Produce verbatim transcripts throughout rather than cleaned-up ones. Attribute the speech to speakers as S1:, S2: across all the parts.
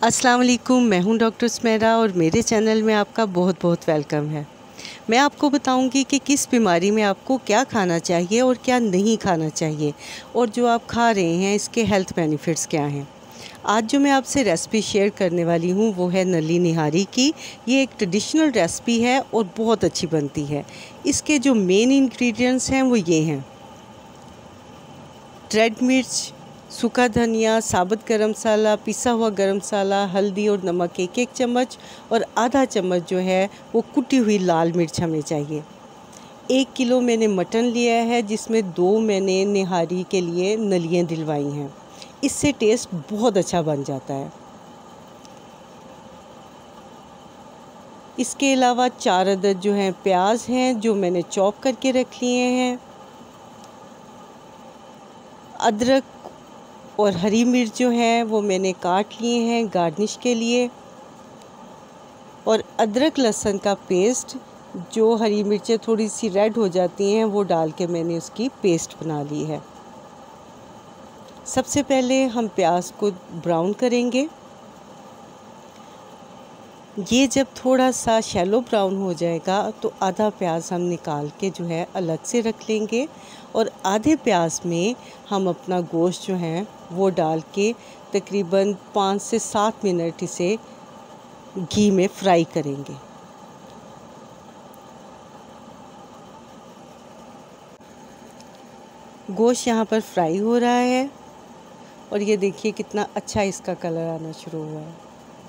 S1: अस्सलाम वालेकुम, मैं हूं डॉक्टर स्मेरा और मेरे चैनल में आपका बहुत बहुत वेलकम है। मैं आपको बताऊंगी कि किस बीमारी में आपको क्या खाना चाहिए और क्या नहीं खाना चाहिए, और जो आप खा रहे हैं इसके हेल्थ बेनिफिट्स क्या हैं। आज जो मैं आपसे रेसिपी शेयर करने वाली हूं वो है नली निहारी की। ये एक ट्रेडिशनल रेसिपी है और बहुत अच्छी बनती है। इसके जो मेन इंग्रेडिएंट्स हैं वो ये हैं: रेड मिर्च, सूखा धनिया, साबुत गरम मसाला, पिसा हुआ गरम मसाला, हल्दी और नमक एक एक चम्मच, और आधा चम्मच जो है वो कुटी हुई लाल मिर्च हमें चाहिए। एक किलो मैंने मटन लिया है, जिसमें दो मैंने निहारी के लिए नलियाँ दिलवाई हैं। इससे टेस्ट बहुत अच्छा बन जाता है। इसके अलावा चार अदद जो हैं प्याज हैं, जो मैंने चॉप करके रख लिए हैं। अदरक और हरी मिर्च जो है वो मैंने काट लिए हैं गार्निश के लिए। और अदरक लहसुन का पेस्ट, जो हरी मिर्चें थोड़ी सी रेड हो जाती हैं वो डाल के मैंने उसकी पेस्ट बना ली है। सबसे पहले हम प्याज को ब्राउन करेंगे। ये जब थोड़ा सा शैलो ब्राउन हो जाएगा तो आधा प्याज हम निकाल के जो है अलग से रख लेंगे, और आधे प्याज में हम अपना गोश्त जो है वो डाल के तकरीबन पाँच से सात मिनट इसे घी में फ्राई करेंगे। गोश्त यहाँ पर फ्राई हो रहा है और ये देखिए कितना अच्छा इसका कलर आना शुरू हुआ है।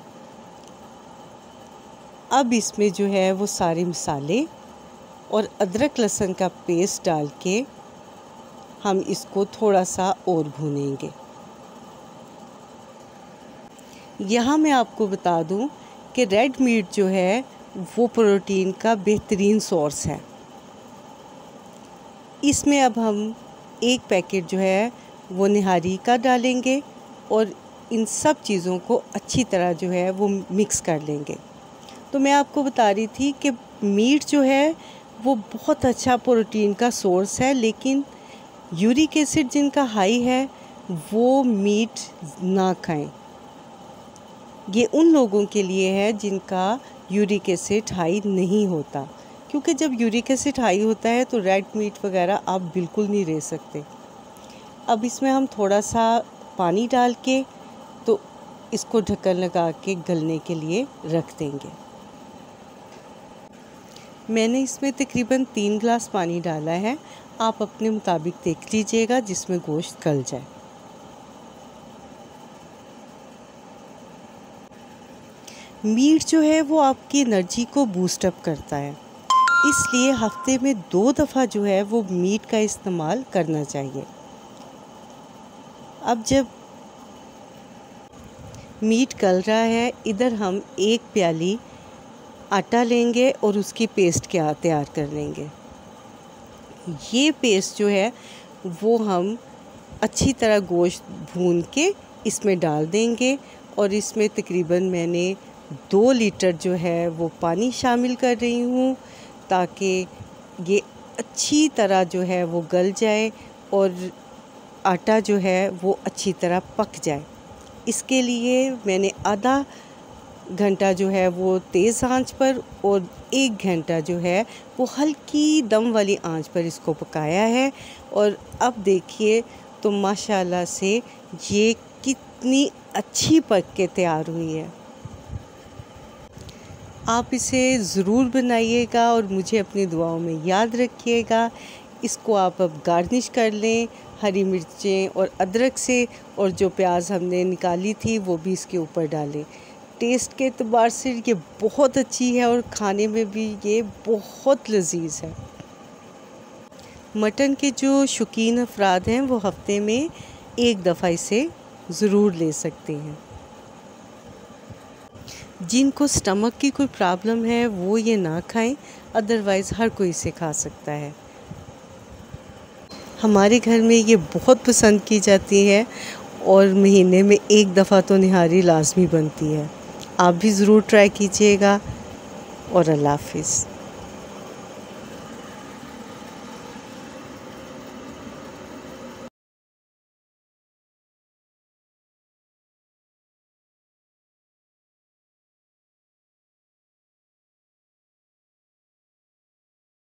S1: अब इसमें जो है वो सारे मसाले और अदरक लहसुन का पेस्ट डाल के हम इसको थोड़ा सा और भूनेंगे। यहाँ मैं आपको बता दूँ कि रेड मीट जो है वो प्रोटीन का बेहतरीन सोर्स है। इसमें अब हम एक पैकेट जो है वो निहारी का डालेंगे और इन सब चीज़ों को अच्छी तरह जो है वो मिक्स कर लेंगे। तो मैं आपको बता रही थी कि मीट जो है वो बहुत अच्छा प्रोटीन का सोर्स है, लेकिन यूरिक एसिड जिनका हाई है वो मीट ना खाएं। ये उन लोगों के लिए है जिनका यूरिक एसिड हाई नहीं होता, क्योंकि जब यूरिक एसिड हाई होता है तो रेड मीट वगैरह आप बिल्कुल नहीं ले सकते। अब इसमें हम थोड़ा सा पानी डाल के तो इसको ढक्कन लगा के गलने के लिए रख देंगे। मैंने इसमें तकरीबन तीन गिलास पानी डाला है। आप अपने मुताबिक देख लीजिएगा जिसमें गोश्त गल जाए। मीट जो है वो आपकी एनर्जी को बूस्ट अप करता है, इसलिए हफ्ते में दो दफ़ा जो है वो मीट का इस्तेमाल करना चाहिए। अब जब मीट गल रहा है, इधर हम एक प्याली आटा लेंगे और उसकी पेस्ट क्या तैयार कर लेंगे। ये पेस्ट जो है वो हम अच्छी तरह गोश्त भून के इसमें डाल देंगे, और इसमें तकरीबन मैंने दो लीटर जो है वो पानी शामिल कर रही हूँ, ताकि ये अच्छी तरह जो है वो गल जाए और आटा जो है वो अच्छी तरह पक जाए। इसके लिए मैंने आधा घंटा जो है वो तेज़ आंच पर और एक घंटा जो है वो हल्की दम वाली आंच पर इसको पकाया है। और अब देखिए तो माशाल्लाह से ये कितनी अच्छी पक के तैयार हुई है। आप इसे ज़रूर बनाइएगा और मुझे अपनी दुआओं में याद रखिएगा। इसको आप अब गार्निश कर लें हरी मिर्चें और अदरक से, और जो प्याज हमने निकाली थी वो भी इसके ऊपर डालें। टेस्ट के एतबार से ये बहुत अच्छी है और खाने में भी ये बहुत लजीज है। मटन के जो शौकीन अफराद हैं वो हफ्ते में एक दफ़ा इसे ज़रूर ले सकते हैं। जिनको स्टमक की कोई प्रॉब्लम है वो ये ना खाएं, अदरवाइज़ हर कोई इसे खा सकता है। हमारे घर में ये बहुत पसंद की जाती है और महीने में एक दफ़ा तो निहारी लाजमी बनती है। आप भी ज़रूर ट्राई कीजिएगा, और अल्लाह हाफ़िज़।